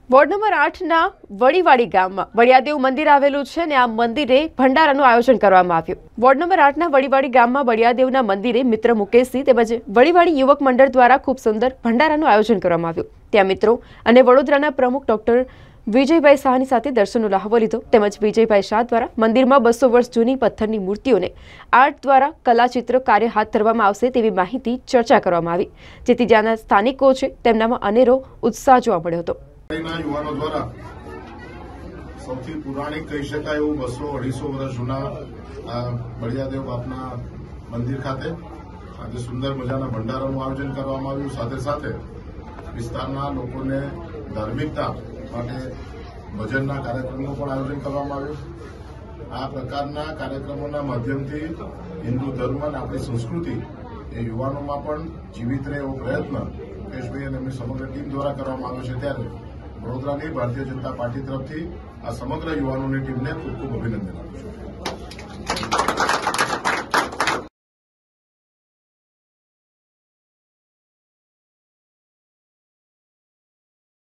Ward number 8ના Vadiwadi ગામમાં બળિયાદેવ મંદિર આવેલું છે અને આ મંદિરે ભંડારાનું આયોજન કરવામાં આવ્યું। વોર્ડ નંબર 8ના વડીવાડી ગામમાં બળિયાદેવના મંદિરે મિત્ર મુકેશસિંહ તેમજ વડીવાડી યુવક મંડળ દ્વારા ખૂબ સુંદર ભંડારાનું આયોજન કરવામાં આવ્યું। ત્યાં મિત્રો અને વડોદરાના પ્રમુખ ડોક્ટર વિજયભાઈ શાહની સાથે દર્શનનો લહાવો લીધો તેમજ વિજયભાઈ શાહ દ્વારા મંદિરમાં 200 વર્ષ જૂની પથ્થરની મૂર્તિઓને આર્ટ દ્વારા કલાચિત્ર કાર્ય હાથ ધરવામાં આવશે તેવી માહિતી ચર્ચા કરવામાં આવી, જેથી જ્યાંના સ્થાનિકો છે તેમનામાં અનેરો ઉત્સાહ જોવા મળ્યો હતો। યુવાનો દ્વારા સૌથી પુરાણિક કહી શકાય એવું 200-250 વર્ષ જૂના બળિયાદેવ બાપના મંદિર ખાતે આજે સુંદર મજાના ભંડારાનું આયોજન કરવામાં આવ્યું। સાથે સાથે વિસ્તારના લોકોને ધાર્મિકતા માટે ભજનના કાર્યક્રમનું પણ આયોજન કરવામાં આવ્યું। આ પ્રકારના કાર્યક્રમોના માધ્યમથી હિન્દુ ધર્મ અને આપણી સંસ્કૃતિ એ યુવાનોમાં પણ જીવિત રહે એવો પ્રયત્ન મુકેશભાઈ અને એમની સમગ્ર ટીમ દ્વારા કરવામાં આવ્યો છે। ત્યારે વડોદરાની ભારતીય જનતા પાર્ટી તરફથી આ સમગ્ર યુવાનોની ટીમને ખૂબ ખૂબ અભિનંદન આપું છું।